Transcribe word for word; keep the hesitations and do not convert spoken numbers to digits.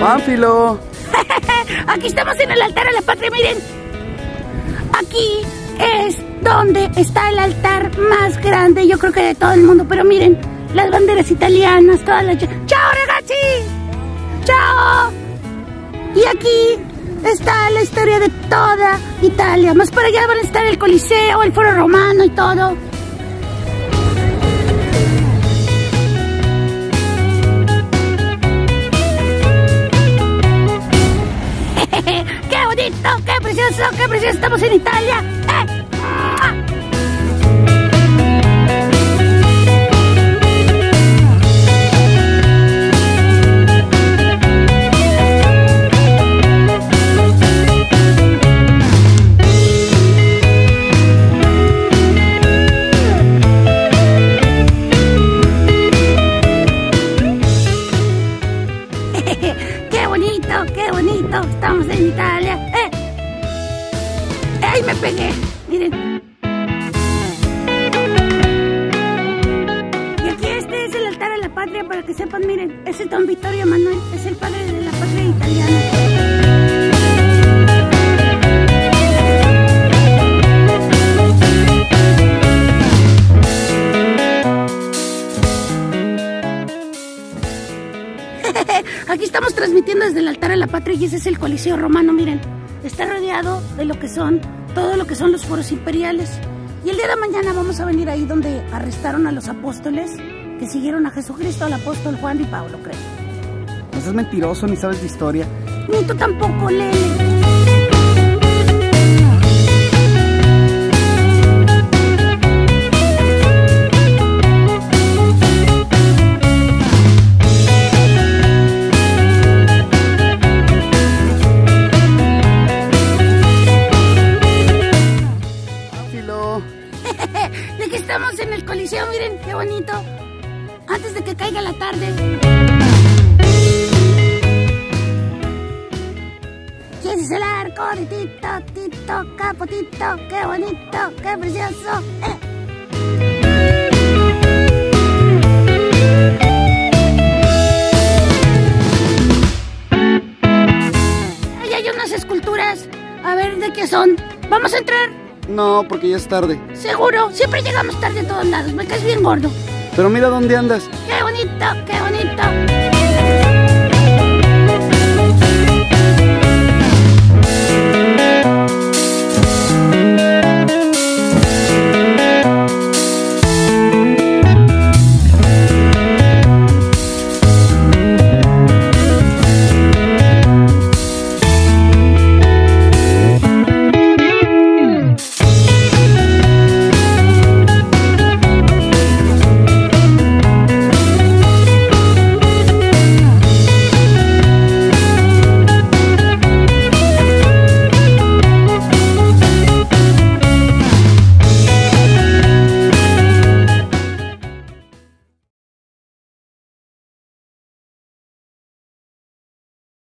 ¡Pánfilo! Aquí estamos en el altar a la patria, miren. Aquí es donde está el altar más grande, yo creo que de todo el mundo. Pero miren, las banderas italianas, todas las... ¡Chao, ragazzi! ¡Chao! Y aquí está la historia de toda Italia. Más para allá van a estar el Coliseo, el Foro Romano y todo. ¡Qué bonito! ¡Qué precioso! ¡Qué precioso! ¡Estamos en Italia! ¡Eh! ¡Qué bonito! ¡Qué bonito! Estamos en Italia. ¡Eh! ¡Ay, me pegué! Miren. Y aquí este es el altar a la patria, para que sepan, miren. Ese es don Vittorio Emanuele, es el padre de la patria italiana. Aquí estamos transmitiendo desde el altar a la patria y ese es el Coliseo Romano, miren. Está rodeado de lo que son, todo lo que son los foros imperiales. Y el día de mañana vamos a venir ahí donde arrestaron a los apóstoles que siguieron a Jesucristo, al apóstol Juan y Pablo, creo. No seas mentiroso, ni sabes de historia. Ni tú tampoco, Lele. Y aquí estamos en el Coliseo, miren, qué bonito. Antes de que caiga la tarde. Y ese es el arco de Tito, Tito, Capotito. Qué bonito, qué precioso. Eh. Ahí hay unas esculturas. A ver de qué son. ¿Vamos a entrar? No, porque ya es tarde. Seguro, siempre llegamos tarde a todos lados. Me caes bien gordo. Pero mira dónde andas. ¡Qué bonito, qué bonito!